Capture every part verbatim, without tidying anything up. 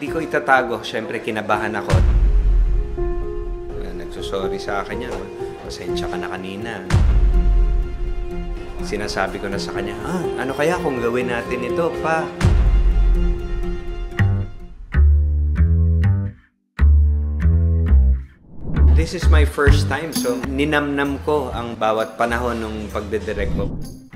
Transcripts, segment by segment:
Di ko itatago, syempre kinabahan ako. Nagsusorry sa akin yan. Pasensya ka na kanina. Sinasabi ko na sa kanya, ah, ano kaya kung gawin natin ito, pa? This is my first time, so ninamnam ko ang bawat panahon ng pagdidirect ko.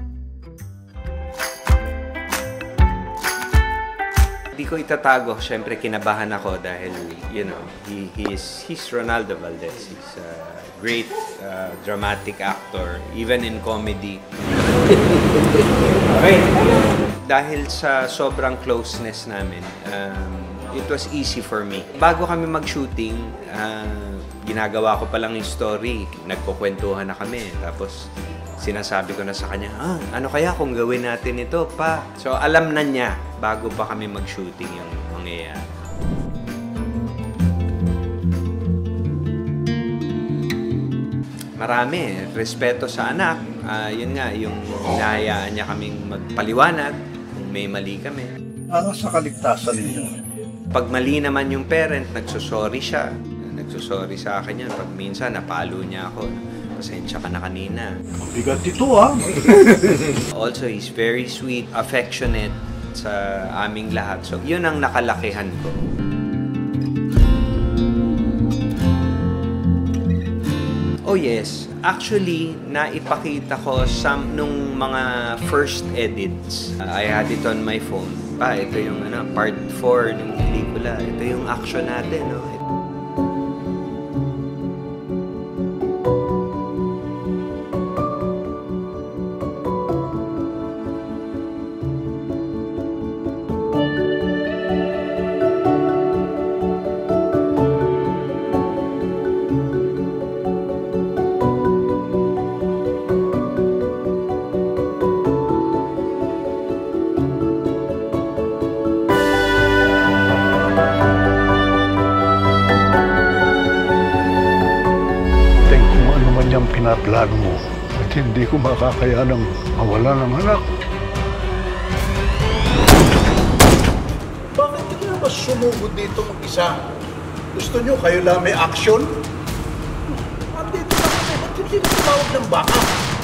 Di ko itatago, syempre kinabahan ako dahil, you know, he, he's, he's Ronaldo Valdez. He's a great uh, dramatic actor, even in comedy. Okay. Dahil sa sobrang closeness namin, um, it was easy for me. Bago kami mag-shooting, uh, ginagawa ko pa lang yung story. Nagkukwentuhan na kami. Tapos, sinasabi ko na sa kanya, ah, ano kaya kung gawin natin ito, pa? So, alam na niya bago pa kami mag-shooting yung mangyayari. Marami. Respeto sa anak. Uh, yun nga, yung hinahayaan niya kaming magpaliwanag kung may mali kami. Ano sa kaligtasan niyo? Pag mali naman yung parent, nagsusorry siya. Nagsusorry sa akin yan. Pag minsan, napalo niya ako. Pasensya ka na kanina. Mabigat ito, ha? Also, he's very sweet, affectionate sa aming lahat. So, yun ang nakalakihan ko. Oh yes, actually, naipakita ko some nung mga first edits. Uh, I had it on my phone. Pa, ito yung ano, part four ng pelikula. Ito yung action natin, no? Yung pinaplano mo at hindi ko makakayanang mawala ng anak. Bakit hindi na ba sumugod dito mag-isa? Gusto nyo kayo lang may action? At dito na kami, ba't hindi na tumawag ng baka?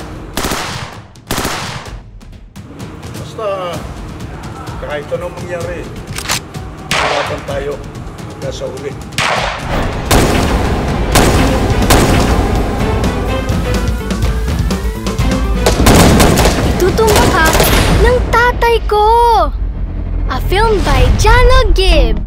Basta kahit anong mangyari, harapan tayo hanggang sa uli. Tutumba ka ng tatay ko! A film by Jano Gibbs.